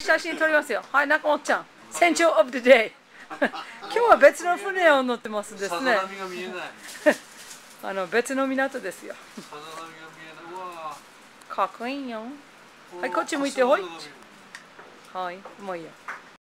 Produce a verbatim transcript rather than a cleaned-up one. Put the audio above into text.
写真撮りますよ。はい、中本ちゃん。船長オブザデイ。今日は別の船を乗ってますですね。あの別の港ですよ。かっこいいよ。はい、こっち向いてほい。はい、もういいよ。